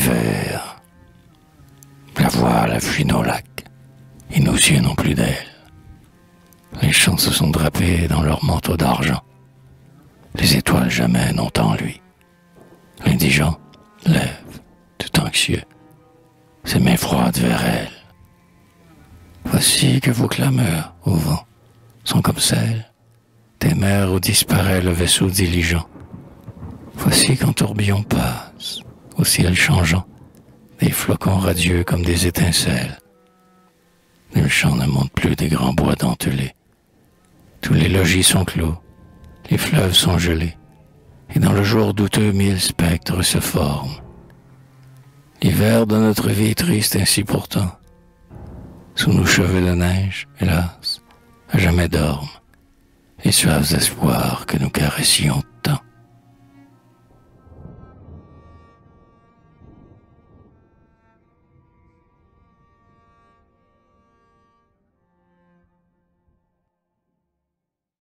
l'hiver. La voile fuit nos lacs, et nos yeux n'ont plus d'ailes. Les champs se sont drapés dans leurs manteaux d'argent. Les étoiles jamais n'ont en lui. L'indigent lève, tout anxieux, ses mains froides vers elle. Voici que vos clameurs, au vent, sont comme celles des mers où disparaît le vaisseau diligent. Voici qu'en tourbillon passe, au ciel changeant, des flocons radieux comme des étincelles. Nul chant ne monte plus des grands bois dentelés. Tous les logis sont clos, les fleuves sont gelés, et dans le jour douteux 1000 spectres se forment. L'hiver de notre vie triste ainsi pourtant, sous nos cheveux de neige, hélas, à jamais dorment les suaves espoirs que nous caressions